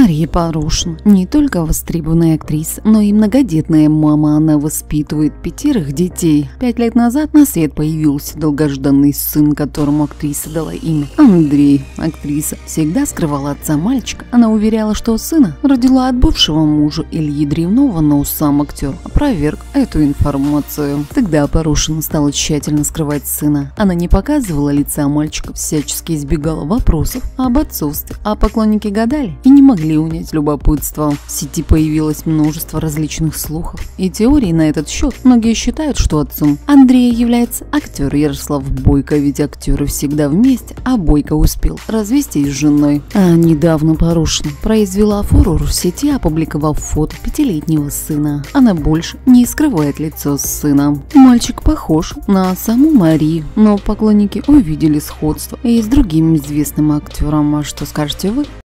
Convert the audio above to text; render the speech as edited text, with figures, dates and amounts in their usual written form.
Мария Порошина не только востребованная актриса, но и многодетная мама. Она воспитывает 5 детей. 5 лет назад на свет появился долгожданный сын, которому актриса дала имя Андрей. Актриса всегда скрывала отца мальчика. Она уверяла, что сына родила от бывшего мужа Ильи Древнова, но сам актер опроверг эту информацию. Тогда Порошина стала тщательно скрывать сына. Она не показывала лица мальчика, всячески избегала вопросов об отцовстве, а поклонники гадали и не могли унять любопытство. В сети появилось множество различных слухов и теорий на этот счет. Многие считают, что отцом Андрея является актер Ярослав Бойко, ведь актеры всегда вместе, а Бойко успел развестись с женой. А недавно Порошина произвела фурор в сети, опубликовав фото 5-летнего сына. Она больше не скрывает лицо сына. Мальчик похож на саму Марию, но поклонники увидели сходство и с другим известным актером. А что скажете вы?